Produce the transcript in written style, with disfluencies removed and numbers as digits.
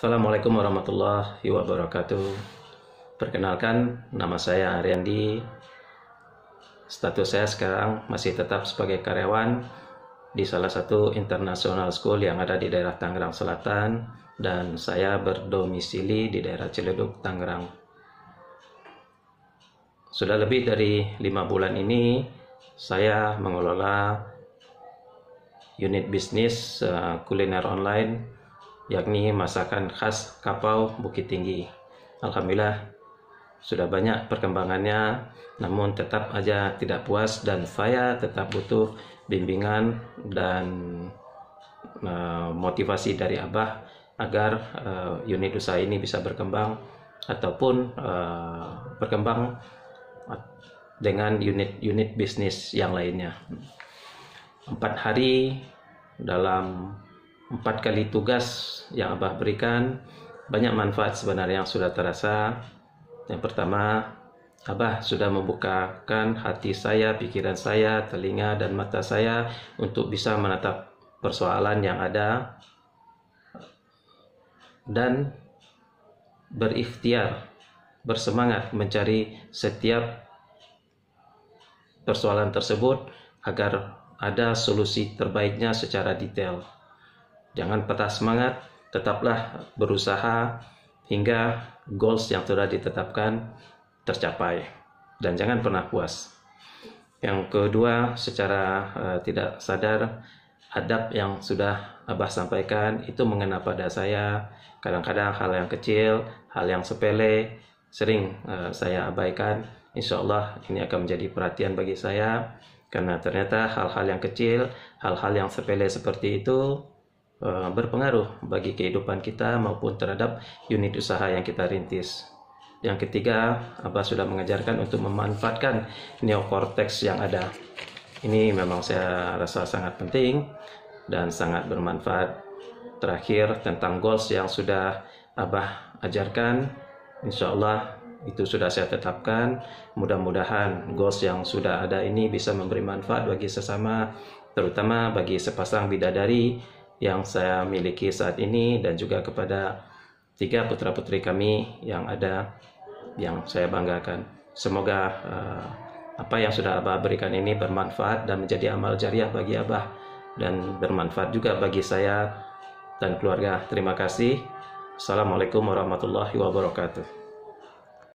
Assalamualaikum warahmatullahi wabarakatuh. Perkenalkan, nama saya Ariandi. Status saya sekarang masih tetap sebagai karyawan di salah satu international school yang ada di daerah Tangerang Selatan, dan saya berdomisili di daerah Ciledug, Tangerang. Sudah lebih dari 5 bulan ini saya mengelola unit bisnis kuliner online, yakni masakan khas Kapau Bukit Tinggi. Alhamdulillah sudah banyak perkembangannya, namun tetap aja tidak puas dan saya tetap butuh bimbingan dan motivasi dari Abah agar unit usaha ini bisa berkembang ataupun berkembang dengan unit bisnis yang lainnya. 4 hari dalam 4 kali tugas yang Abah berikan, banyak manfaat sebenarnya yang sudah terasa. Yang pertama, Abah sudah membukakan hati saya, pikiran saya, telinga dan mata saya untuk bisa menatap persoalan yang ada dan berikhtiar, bersemangat mencari setiap persoalan tersebut agar ada solusi terbaiknya secara detail. Jangan patah semangat, tetaplah berusaha hingga goals yang sudah ditetapkan tercapai, dan jangan pernah puas. Yang kedua, secara tidak sadar, adab yang sudah Abah sampaikan itu mengena pada saya. Kadang-kadang hal yang kecil, hal yang sepele sering saya abaikan. Insya Allah ini akan menjadi perhatian bagi saya, karena ternyata hal-hal yang kecil, hal-hal yang sepele seperti itu berpengaruh bagi kehidupan kita maupun terhadap unit usaha yang kita rintis. Yang ketiga, Abah sudah mengajarkan untuk memanfaatkan neokortex yang ada. Ini memang saya rasa sangat penting dan sangat bermanfaat. Terakhir, tentang goals yang sudah Abah ajarkan, insya Allah itu sudah saya tetapkan. Mudah-mudahan goals yang sudah ada ini bisa memberi manfaat bagi sesama, terutama bagi sepasang bidadari yang saya miliki saat ini, dan juga kepada 3 putra-putri kami yang ada, yang saya banggakan. Semoga apa yang sudah Abah berikan ini bermanfaat dan menjadi amal jariah bagi Abah, dan bermanfaat juga bagi saya dan keluarga. Terima kasih. Assalamualaikum warahmatullahi wabarakatuh.